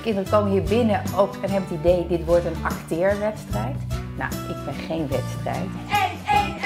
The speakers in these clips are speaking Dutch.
kinderen komen hier binnen ook en hebben het idee, dit wordt een acteerwedstrijd. Nou, ik ben geen wedstrijd. 1, 1, 1,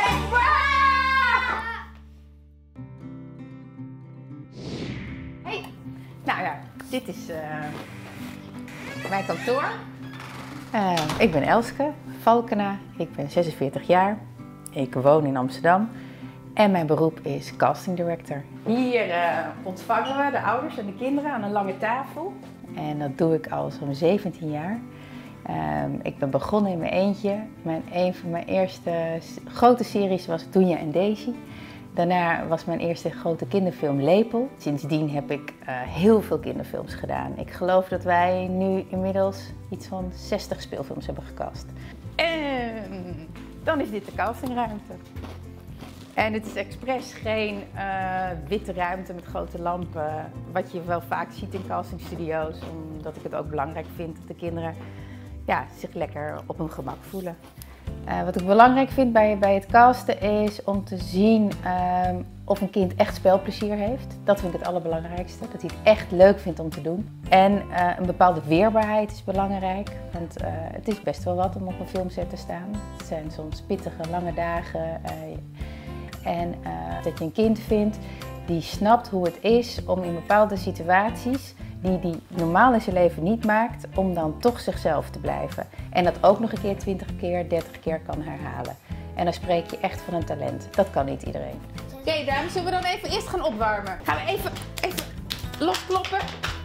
Hey, nou ja, dit is mijn kantoor. Ik ben Elske Valkena, ik ben 46 jaar, ik woon in Amsterdam en mijn beroep is casting director. Hier ontvangen we de ouders en de kinderen aan een lange tafel en dat doe ik al zo'n 17 jaar. Ik ben begonnen in mijn eentje. Een van mijn eerste grote series was Doenja en Daisy. Daarna was mijn eerste grote kinderfilm Lepel. Sindsdien heb ik heel veel kinderfilms gedaan. Ik geloof dat wij nu inmiddels iets van 60 speelfilms hebben gecast. En dan is dit de castingruimte. En het is expres geen witte ruimte met grote lampen, wat je wel vaak ziet in castingstudio's, omdat ik het ook belangrijk vind dat de kinderen zich lekker op hun gemak voelen. Wat ik belangrijk vind bij het casten is om te zien of een kind echt spelplezier heeft. Dat vind ik het allerbelangrijkste, dat hij het echt leuk vindt om te doen. En een bepaalde weerbaarheid is belangrijk, want het is best wel wat om op een filmset te staan. Het zijn soms pittige, lange dagen. En dat je een kind vindt die snapt hoe het is om in bepaalde situaties die normaal in zijn leven niet maakt, om dan toch zichzelf te blijven. En dat ook nog een keer 20 keer, 30 keer kan herhalen. En dan spreek je echt van een talent. Dat kan niet iedereen. Oké, dames, zullen we dan even eerst gaan opwarmen? Gaan we even loskloppen?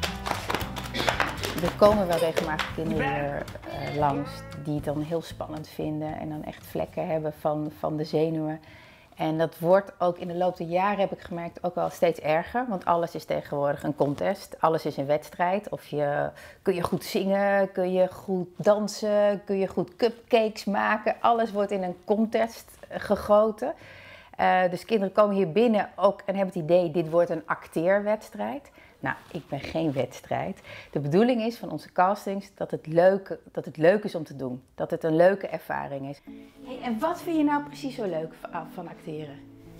Er komen wel regelmatig kinderen hier langs die het dan heel spannend vinden en dan echt vlekken hebben van de zenuwen. En dat wordt ook in de loop der jaren, heb ik gemerkt, ook wel steeds erger. Want alles is tegenwoordig een contest. Alles is een wedstrijd. Kun je goed zingen, kun je goed dansen, kun je goed cupcakes maken. Alles wordt in een contest gegoten. Dus kinderen komen hier binnen ook en hebben het idee, dit wordt een acteerwedstrijd. Nou, ik ben geen wedstrijd. De bedoeling is van onze castings dat het leuk is om te doen. Dat het een leuke ervaring is. Hey, en wat vind je nou precies zo leuk van acteren?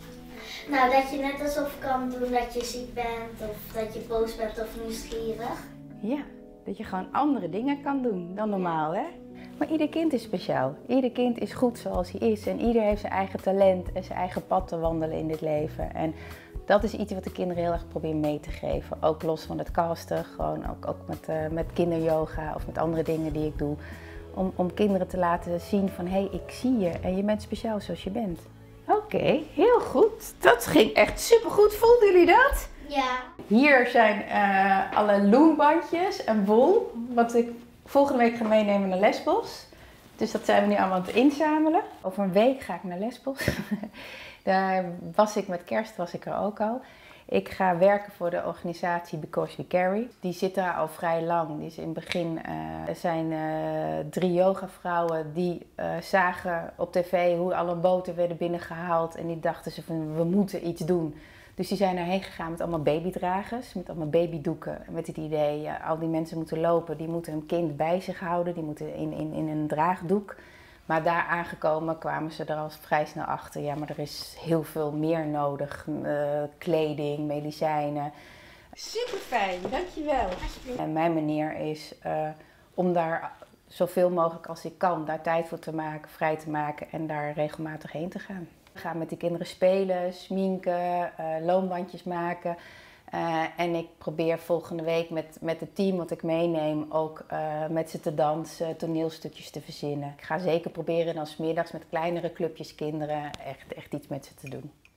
Nou, dat je net alsof kan doen dat je ziek bent of dat je boos bent of nieuwsgierig. Ja, dat je gewoon andere dingen kan doen dan normaal, hè? Maar ieder kind is speciaal. Ieder kind is goed zoals hij is. En ieder heeft zijn eigen talent en zijn eigen pad te wandelen in dit leven. En dat is iets wat de kinderen heel erg proberen mee te geven. Ook los van het casten, gewoon ook met kinderyoga of met andere dingen die ik doe. Om kinderen te laten zien van, hé, ik zie je en je bent speciaal zoals je bent. Oké, heel goed. Dat ging echt supergoed. Voelden jullie dat? Ja. Hier zijn alle loonbandjes en wol, wat ik volgende week ga meenemen naar Lesbos. Dus dat zijn we nu allemaal aan het inzamelen. Over een week ga ik naar Lesbos. Daar met kerst was ik er ook al. Ik ga werken voor de organisatie Because We Carry. Die zit daar al vrij lang. Die is in het begin, er zijn 3 yogavrouwen die zagen op tv hoe alle boten werden binnengehaald. En die dachten ze van, we moeten iets doen. Dus die zijn daarheen gegaan met allemaal babydragers, met allemaal babydoeken. Met het idee, al die mensen moeten lopen, die moeten een kind bij zich houden. Die moeten in een draagdoek. Maar daar aangekomen kwamen ze er al vrij snel achter. Ja, maar er is heel veel meer nodig. Kleding, medicijnen. Super fijn, dankjewel. En mijn manier is om daar zoveel mogelijk als ik kan, daar tijd voor te maken, vrij te maken en daar regelmatig heen te gaan. Ik ga met die kinderen spelen, sminken, loonbandjes maken. En ik probeer volgende week met het team wat ik meeneem ook met ze te dansen, toneelstukjes te verzinnen. Ik ga zeker proberen dan 's middags met kleinere clubjes kinderen echt iets met ze te doen.